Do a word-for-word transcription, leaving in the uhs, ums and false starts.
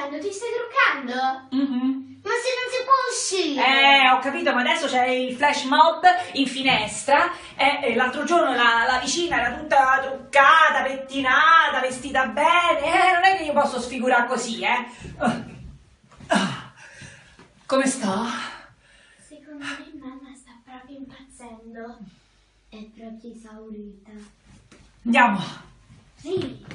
facendo? Ti stai truccando? Mm-hmm. Ma se non si può uscire! Eh, ho capito, ma adesso c'è il flash mob in finestra e, e l'altro giorno la, la vicina era tutta truccata, pettinata, vestita bene, eh, non è che io posso sfigurare così, eh. Come sta? Secondo me mamma sta proprio impazzendo. È proprio esaurita. Andiamo. Sì.